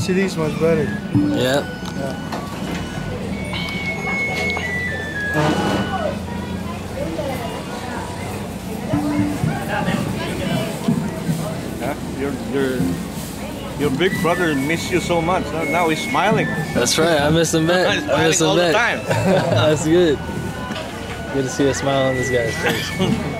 LCD is much better. Yeah. Your big brother missed you so much. Now he's smiling. That's right. I miss him back. I miss him all the time. That's good. Good to see a smile on this guy's face.